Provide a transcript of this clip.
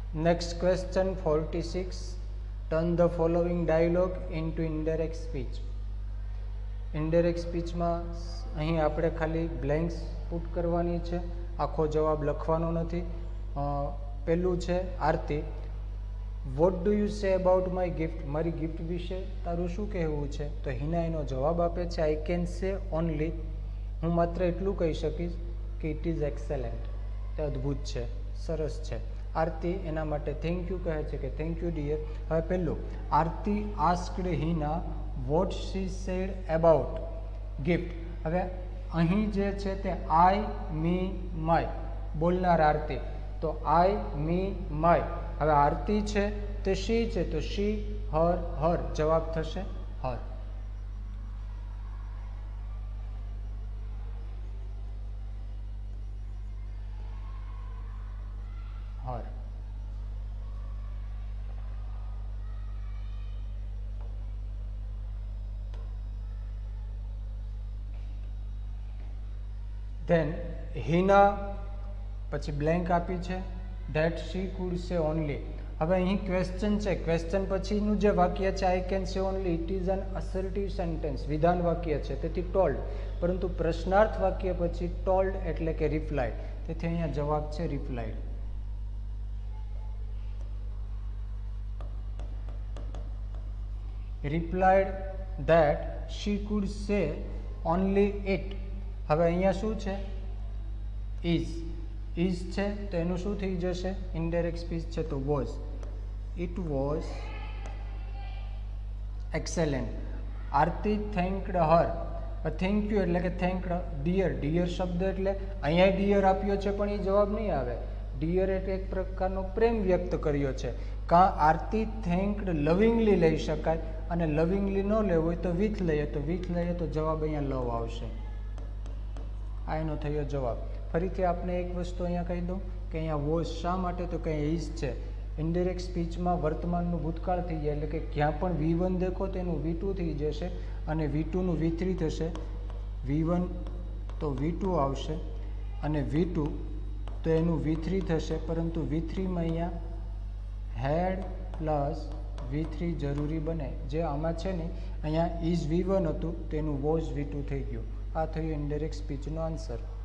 Next question 46. Turn the following dialogue into indirect speech. Indirect સ્પીચમાં અહીં આપણે ખાલી બ્લેન્ક્સ પુટ કરવાની છે, આખો જવાબ લખવાનો નથી. પહેલું છે Aarti, what do you say about my gift, મારી ગિફ્ટ વિશે તારું શું કહેવું છે? તો હિના એનો જવાબ આપે છે, આઈ કેન સે ઓનલી, હું માત્ર એટલું કહી શકીશ કે ઇટ ઇઝ એક્સેલન્ટ, તે અદ્ભુત છે, સરસ છે. આરતી એના માટે થેન્ક યુ કહે છે કે થેન્ક યુ ડિયર. હવે પહેલું, Aarti asked Hina what she said about gift. હવે અહીં જે છે તે આઈ, મી, માય, બોલનાર આરતી, તો આઈ, મી, માય. હવે આરતી છે તે શી છે, તો શી, હર, હર, જવાબ થશે હર. હર. ધેન હિના પછી બ્લેન્ક આપી છે, that she could say only. હવે અહીં ક્વેશ્ચન છે, ક્વેશ્ચન પછીનું જે વાક્ય છે I can say only, it is an assertive sentence, વિધાન વાક્ય છે, તેથી ટોલ્ડ. પરંતુ પ્રશ્નાર્થ વાક્ય પછી ટોલ્ડ એટલે કે રિપ્લાઇડ, તેથી અહીંયા જવાબ છે replied. Replied that she could say only it. હવે અહીંયા શું છે? ઇઝ. ઇઝ છે તો એનું શું થઈ જશે? ઇનડાયરેક્ટ સ્પીચ છે તો was. It was excellent. Aarti thanked her. Thank you એટલે કે થેન્કડ ડિયર. ડિયર શબ્દ એટલે અહીંયા ડિયર આપ્યો છે પણ એ જવાબ નહીં આવે. ડિયર એટલે એક પ્રકારનો પ્રેમ વ્યક્ત કર્યો છે. કાં આરતી થેન્કડ લવિંગલી લઈ શકાય, અને લવિંગલી ન લેવું હોય તો વિથ લઈએ, તો વિથ લઈએ તો જવાબ અહીંયા લવ આવશે. આ એનો થયો જવાબ. ફરીથી આપણે એક વસ્તુ અહીંયા કહી દઉં કે અહીંયા વોઝ શા માટે, તો કે ઇઝ છે. ઇનડાયરેક્ટ સ્પીચમાં વર્તમાનનું ભૂતકાળ થઈ જાય, એટલે કે ક્યાં પણ V1 દેખો તો એનું V2 થઈ જશે, અને V2નું V3 થશે. V1 તો V2 આવશે, અને V2 તો એનું V3 થશે, પરંતુ V3માં અહીંયા હેડ પ્લસ V3 જરૂરી બને, જે આમાં છે ને અહીંયા ઇઝ V1 હતું તો એનું વોઝ V2 થઈ ગયું. આ થયું ઇનડાયરેક્ટ સ્પીચનો આન્સર.